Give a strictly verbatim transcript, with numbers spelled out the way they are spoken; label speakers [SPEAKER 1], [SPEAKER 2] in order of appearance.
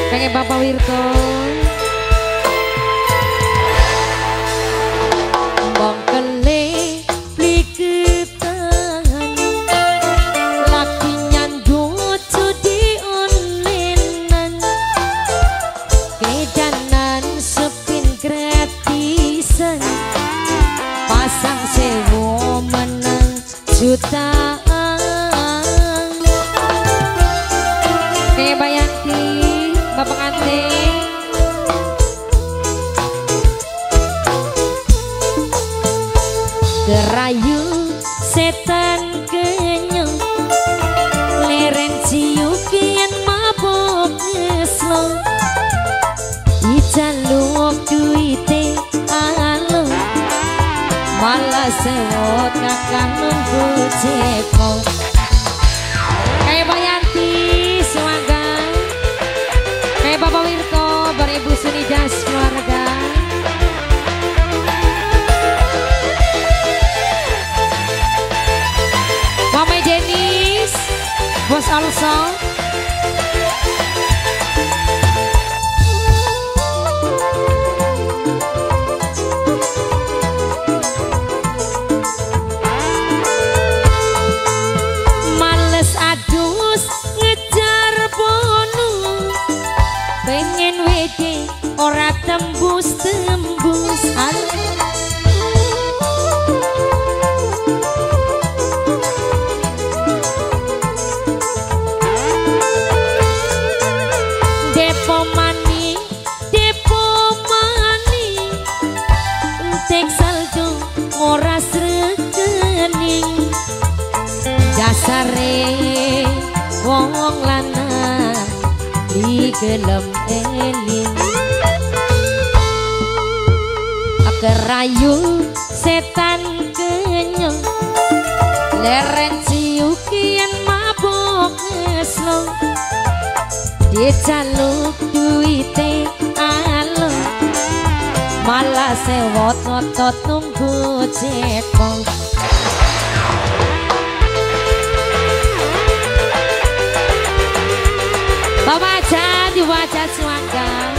[SPEAKER 1] Pengen Bapak Wirko. Bong kele beli ketangan laki nyandut judi onlinean kedanan sepin gratisan pasang sewo menang jutaan. Kayak Bayanti Bapak pengantin kerayu setan kenyang leren ciukian mabok ngeslong dijaluk duite alo malah sewot kakak nunggu cepok. Kayak Bayanti semoga kayak Bapak Wirko beribu Sunidas keluarga. Mama Denis Bos Also males adus ngejar bono pengen wede ora tembus-tembusan. Depo mani, depo mani entek saldo ora srekening dasare wong lanang di gelem eling kerayu setan kenyang leren ciukian mabok ngeslong dijaluk duite alo malah sewot ngotot nunggu cepong. Bapak aja diwajah suangga